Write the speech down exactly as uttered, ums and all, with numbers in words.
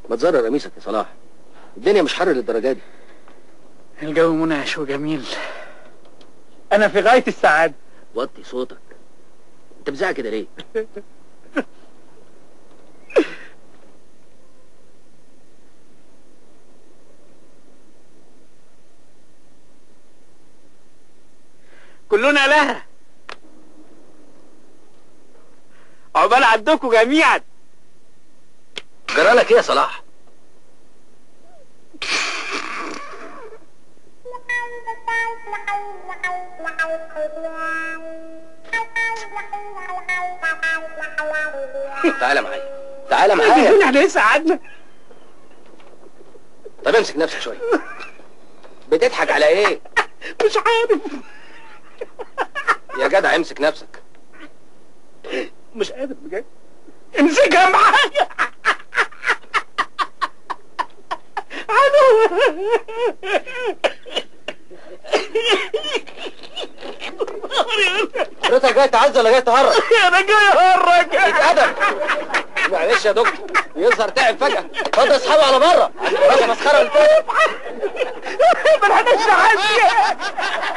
ما تزرر قميصك يا صلاح، الدنيا مش حر للدرجه دي. الجو منعش وجميل، انا في غايه السعاده. وطي صوتك، انت بتزعق كده ليه؟ كلنا لها، عقبال عندكم جميعا. جرالك ايه يا صلاح؟ تعالى معايا، تعالى معايا. احنا لسه قعدنا. طب امسك نفسك شويه. بتضحك على ايه؟ مش عارف يا جدع امسك نفسك. مش قادر بجد. امسكها معايا. حضرتك جاي تعز ولا جاي تهرج؟ انا جاي اهرج. اتأدب. معلش يا دكتور، يظهر تعب فجأة. خد اصحابه على بره. راجل مسخرة. ما لحقناش نعدي.